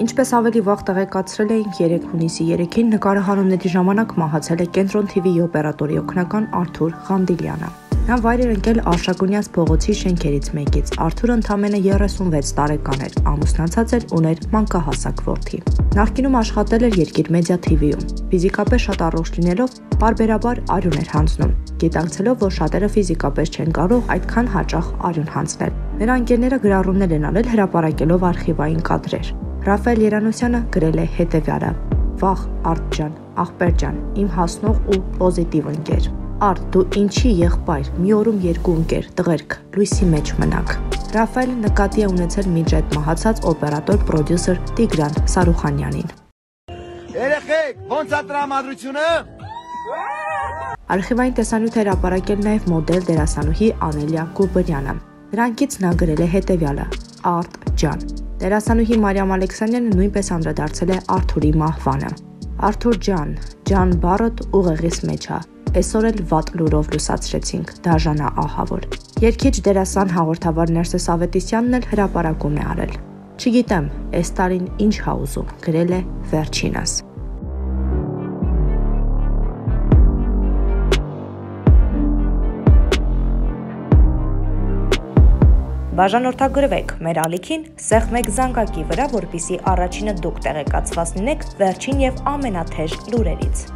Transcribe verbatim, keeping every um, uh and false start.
Ինչպես ավելի վաղ տեղեկացրել էինք երեք հունիսի երեքին նկարահանումների ժամանակ մահացել է Կենտրոն թի վի օպերատորի օգնական Արթուր Ղանդիլյանը։ Նա վայր էր ընկել Արշակունյաց փողոցի շենքերից մեկից։ Արթուրը ընդամենը երեսունվեց տարեկան էր, ամուսնացած էր, ուներ մանկահասակ որդի։ Նախկինում աշխատել էր Երկիր մեդիա թի վիում։ Ֆիզիկապես շատ առողջ լինելով, պարբերաբար արյուն էր հանձնում, գիտակցելով, որ շատերը ֆիզիկապես չեն կարող այդքան հաճախ արյուն հանձնել։ Նրա ընկերները գրառումներ են արել հրապարակելով արխիվային կադրեր։ Ռաֆայել Երանոսյանը գրել է հետևյալը. «Վաղ, Արդ ջան, աղբեր ջան, իմ հասնող ու պոզիտիվ ընկեր։ Արդ, դու ինչի եղբայր, մի օրում երկու ընկեր, տղերք, լույսի մեջ մնաք»։ Ռաֆայելը նկատի է ունեցել միջետ մահացած օպերատոր պրոդյուսեր Տիգրան Սարուխանյանին։ Երեխեք, ո՞նց է տրամադրությունը։ Արխիվային տեսանյութ էր հրապարակել նաև մոդել դերասանուհի Անելիա Գուբրյանը։ Նրանքից նա գրել է հետևյալը. «Արդ ջան»։ Դերասանուհի Մարիամ Ալեքսանյանը նույնպես անդրադարձել է Արթուրի մահվանը։ Արթուր ջան, ջան բառդ ուղեղիս մեջ է։ Այսօր էլ վատ լուրով լուսացրեցինք, դաժանա ահավոր։ Երգիչ դերասան հաղորդավար Ներսես Ավետիսյանն էլ հրապարակում է արել։ Չգիտեմ, այս տարին ինչ ա ուզում, գրել է վերջինս։ Բաժանորդագրվեք մեր ալիքին, սեղմեք զանգակի վրա, որպեսզի առաջինը դուք տեղեկացված լինեք վերջին և ամենաթեժ լուրերից։